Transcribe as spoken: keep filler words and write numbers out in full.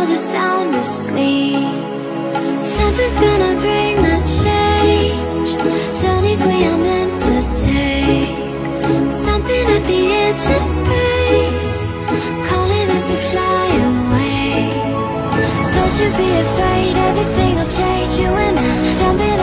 the sound asleep. Something's gonna bring the change. Journeys we are meant to take. Something at the edge of space, calling us to fly away. Don't you be afraid, everything will change. You and I, jumping